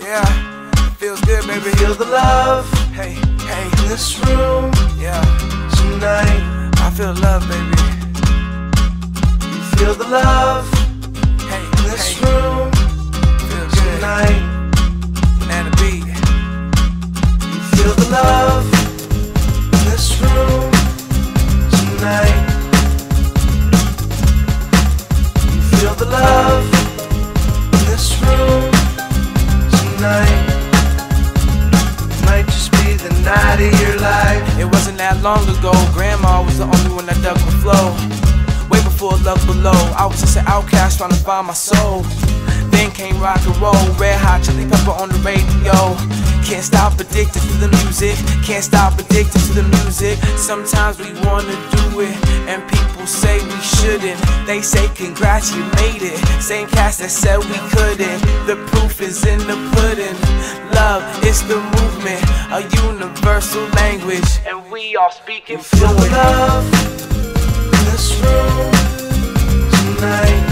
Yeah, feels good, baby. Feel the love, Hey, hey, in this room, yeah, tonight. I feel love, baby. You feel the love, Hey, in this hey, room, feels good. tonight. Banana beat. You feel the love, in this room, tonight. You feel the love, in this room, tonight. Might just be the night of your life. It wasn't that long ago, grandma was the only one that dug the flow. Way before love below, I was just an outcast trying to find my soul. Then came rock and roll, Red Hot Chili Pepper on the radio. Can't stop addicted to the music, can't stop addicted to the music. Sometimes we wanna do it, and people say we shouldn't. They say congrats, you made it. Same cast that said we couldn't. The proof is in the pudding. Love is the movement, a universal language, and we all speak it Feel the fluent. love, in this room, tonight.